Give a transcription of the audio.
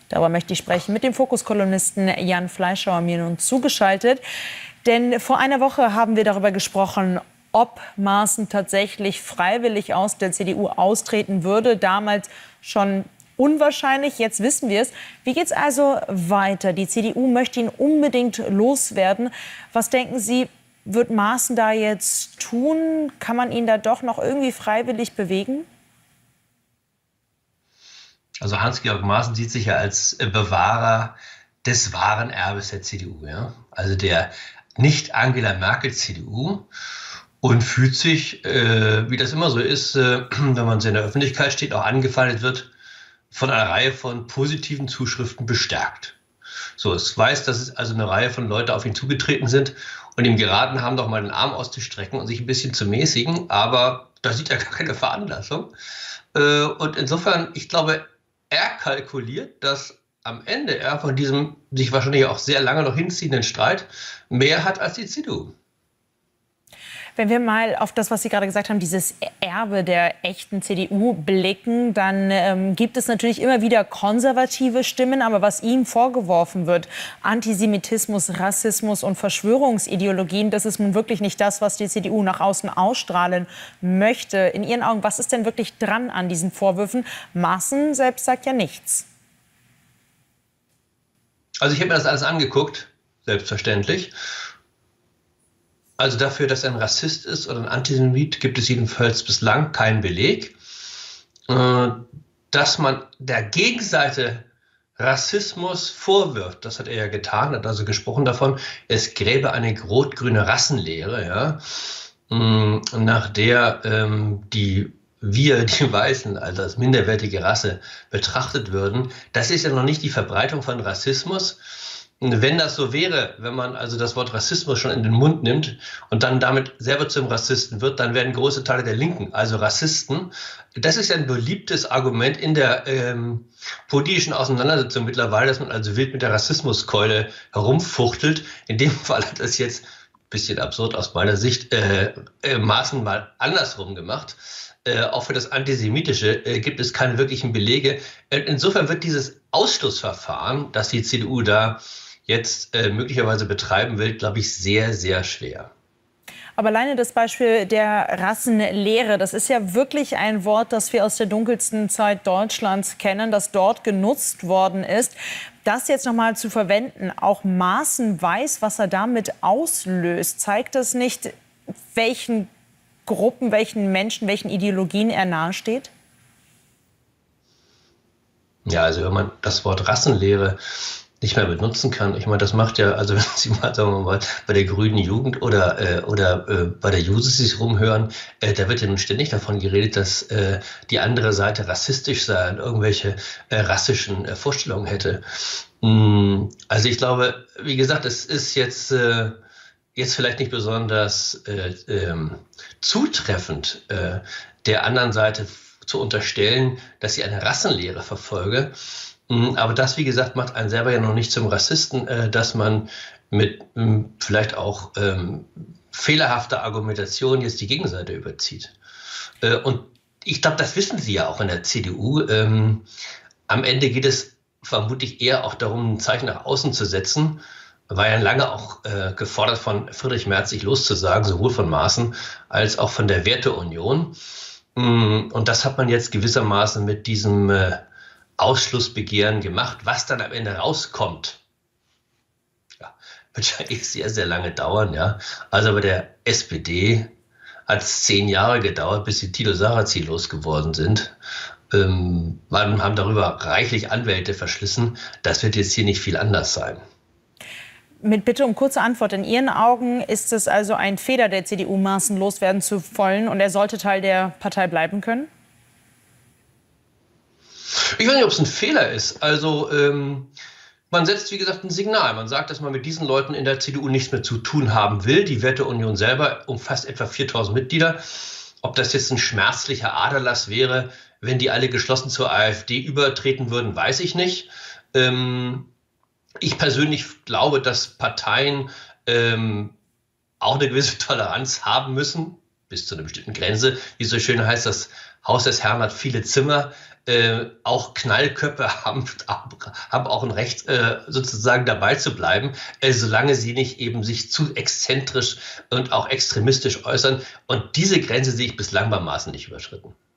Darüber möchte ich sprechen mit dem Fokus-Kolumnisten Jan Fleischhauer, mir nun zugeschaltet. Denn vor einer Woche haben wir darüber gesprochen, ob Maaßen tatsächlich freiwillig aus der CDU austreten würde. Damals schon unwahrscheinlich, jetzt wissen wir es. Wie geht es also weiter? Die CDU möchte ihn unbedingt loswerden. Was denken Sie, wird Maaßen da jetzt tun? Kann man ihn da doch noch irgendwie freiwillig bewegen? Also Hans-Georg Maaßen sieht sich ja als Bewahrer des wahren Erbes der CDU, ja? Also der nicht Angela Merkel CDU, und fühlt sich, wie das immer so ist, wenn man so in der Öffentlichkeit steht, auch angefeindet wird, von einer Reihe von positiven Zuschriften bestärkt. So, es weiß, dass es also eine Reihe von Leuten auf ihn zugetreten sind und ihm geraten haben, doch mal den Arm auszustrecken und sich ein bisschen zu mäßigen, aber da sieht er gar keine Veranlassung. Und insofern, ich glaube, er kalkuliert, dass am Ende er von diesem sich wahrscheinlich auch sehr lange noch hinziehenden Streit mehr hat als die CDU. Wenn wir mal auf das, was Sie gerade gesagt haben, dieses Erbe der echten CDU blicken, dann gibt es natürlich immer wieder konservative Stimmen. Aber was ihm vorgeworfen wird, Antisemitismus, Rassismus und Verschwörungsideologien, das ist nun wirklich nicht das, was die CDU nach außen ausstrahlen möchte. In Ihren Augen, was ist denn wirklich dran an diesen Vorwürfen? Maaßen selbst sagt ja nichts. Also ich habe mir das alles angeguckt, selbstverständlich. Also dafür, dass er ein Rassist ist oder ein Antisemit, gibt es jedenfalls bislang keinen Beleg. Dass man der Gegenseite Rassismus vorwirft, das hat er ja getan, hat also gesprochen davon, es gäbe eine rot-grüne Rassenlehre, ja, nach der die Weißen als minderwertige Rasse betrachtet würden. Das ist ja noch nicht die Verbreitung von Rassismus. Wenn das so wäre, wenn man also das Wort Rassismus schon in den Mund nimmt und dann damit selber zum Rassisten wird, dann werden große Teile der Linken, also Rassisten. Das ist ja ein beliebtes Argument in der politischen Auseinandersetzung mittlerweile, dass man also wild mit der Rassismuskeule herumfuchtelt. In dem Fall hat das jetzt, ein bisschen absurd aus meiner Sicht, Maaßen mal andersrum gemacht. Auch für das Antisemitische gibt es keine wirklichen Belege. Insofern wird dieses Ausschlussverfahren, das die CDU da jetzt möglicherweise betreiben will, glaube ich, sehr, sehr schwer. Aber alleine das Beispiel der Rassenlehre, das ist ja wirklich ein Wort, das wir aus der dunkelsten Zeit Deutschlands kennen, das dort genutzt worden ist. Das jetzt noch mal zu verwenden, auch Maaßen weiß, was er damit auslöst. Zeigt das nicht, welchen Gruppen, welchen Menschen, welchen Ideologien er nahesteht? Ja, also wenn man das Wort Rassenlehre nicht mehr benutzen kann, ich meine, das macht ja, also wenn Sie mal, sagen wir mal, bei der grünen Jugend oder bei der Jusos sich rumhören, da wird ja nun ständig davon geredet, dass die andere Seite rassistisch sei und irgendwelche rassischen Vorstellungen hätte. Also ich glaube, wie gesagt, es ist jetzt vielleicht nicht besonders zutreffend, der anderen Seite zu unterstellen, dass sie eine Rassenlehre verfolge. Aber das, wie gesagt, macht einen selber ja noch nicht zum Rassisten, dass man mit vielleicht auch fehlerhafter Argumentation jetzt die Gegenseite überzieht. Und ich glaube, das wissen Sie ja auch in der CDU. Am Ende geht es vermutlich eher auch darum, ein Zeichen nach außen zu setzen. War ja lange auch gefordert von Friedrich Merz, sich loszusagen, sowohl von Maaßen als auch von der Werteunion. Und das hat man jetzt gewissermaßen mit diesem Ausschlussbegehren gemacht. Was dann am Ende rauskommt, ja, wird wahrscheinlich sehr, sehr lange dauern. Ja. Also bei der SPD hat es 10 Jahre gedauert, bis die Thilo Sarrazin losgeworden sind. Man haben darüber reichlich Anwälte verschlissen. Das wird jetzt hier nicht viel anders sein. Mit Bitte um kurze Antwort. In Ihren Augen ist es also ein Fehler der CDU, Maaßen loswerden zu wollen und er sollte Teil der Partei bleiben können? Ich weiß nicht, ob es ein Fehler ist. Also man setzt, wie gesagt, ein Signal. Man sagt, dass man mit diesen Leuten in der CDU nichts mehr zu tun haben will. Die Werteunion selber umfasst etwa 4.000 Mitglieder. Ob das jetzt ein schmerzlicher Aderlass wäre, wenn die alle geschlossen zur AfD übertreten würden, weiß ich nicht. Ich persönlich glaube, dass Parteien auch eine gewisse Toleranz haben müssen, bis zu einer bestimmten Grenze. Wie so schön heißt, das Haus des Herrn hat viele Zimmer. auch Knallköpfe haben auch ein Recht, sozusagen dabei zu bleiben, solange sie nicht eben sich zu exzentrisch und auch extremistisch äußern. Und diese Grenze sehe ich bislang bei Maaßen nicht überschritten.